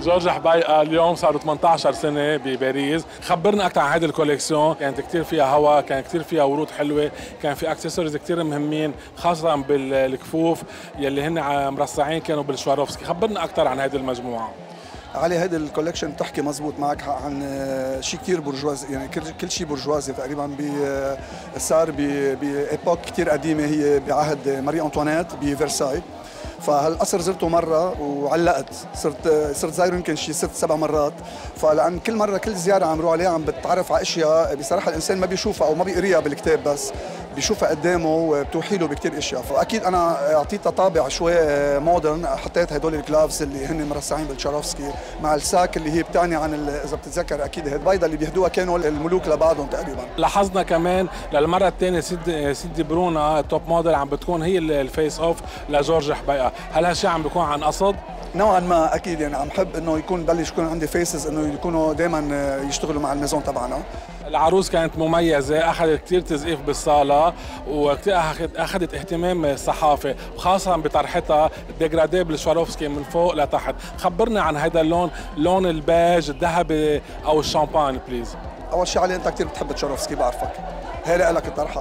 جورج حبيقة اليوم صاروا 18 سنة بباريس، خبرنا أكثر عن هذه الكوليكسيون. كانت كثير فيها هواء، كان كثير فيها ورود حلوة، كان في اكسسوارز كثير مهمين خاصة بالكفوف يلي هن مرصعين كانوا بالشواروفسكي. خبرنا أكثر عن هذه المجموعة. علي هيدي الكولكشن بتحكي مزبوط معك عن شيء كثير برجوازي، يعني كل شيء برجوازي تقريبا صار بإيبوك كثير قديمة، هي بعهد ماري أنطوانيت بفرساي. فهالقصر زرته مره وعلقت، صرت زايره يمكن شي 6-7 مرات. فلان كل مره كل زياره عم روح عليها عم بتعرف على اشياء بصراحه الانسان ما بيشوفها او ما بيقريها بالكتاب، بس بيشوفها قدامه وبتوحي له بكثير اشياء. فاكيد انا اعطيتها طابع شوي مودرن، حطيت هدول الجلافز اللي هن مرصعين بالتشاروفسكي مع الساك اللي هي بتعني عن اذا بتتذكر اكيد البيضه اللي بيهدوها كانوا الملوك لبعضهم تقريبا. لاحظنا كمان للمره الثانيه سيدي برونا التوب موديل عم بتكون هي الفيس اوف لجورج حبيقة. هل هالشيء عم بيكون عن قصد؟ نوعا ما اكيد، يعني عم حب انه بلش يكون عندي فيسز انه يكونوا دائما يشتغلوا مع الميزون تبعنا. العروس كانت مميزة، أخذت كثير تزقيف بالصالة وكثير أخذت اهتمام الصحافة، وخاصة بطرحتها الديجرادي بالشواروفسكي من فوق لتحت. خبرنا عن هذا اللون، لون البيج الذهبي أو الشامبان بليز. أول شيء علي أنت كثير بتحب تشاروفسكي بعرفك، هي لك الطرحة.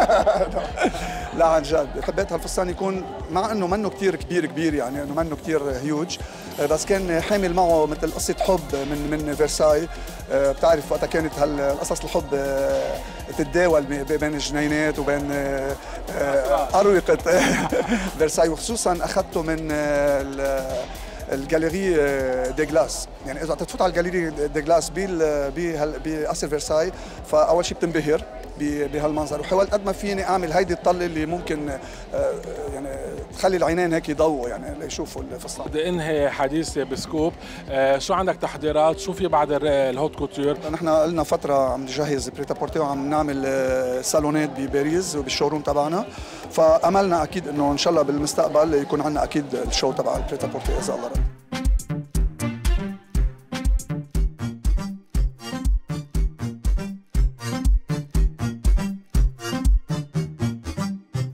لا عن جد حبيت هالفستان يكون مع انه منه كثير كبير يعني انه منه كثير هيوج، بس كان حامل معه مثل قصه حب من فرساي. بتعرف وقتها كانت هالقصص الحب تتداول بين الجنينات وبين اروقه فرساي، وخصوصا اخذته من الجاليري دي جلاس. يعني اذا تفوت على الجاليري دي جلاس بقصر فرساي فاول شيء بتنبهر بهالمنظر، وحاولت قد ما فيني اعمل هيدي الطله اللي ممكن يعني تخلي العينين هيك يضووا يعني ليشوفوا الفستان. بدي انهي حديثي بسكوب، شو عندك تحضيرات؟ شو في بعد الهوت كوتور؟ نحن لنا فتره عم نجهز بريتا بورتي وعم نعمل صالونات بباريس وبالشوروم تبعنا، فاملنا اكيد انه ان شاء الله بالمستقبل يكون عندنا اكيد الشو تبع البريتا بورتي اذا الله رد.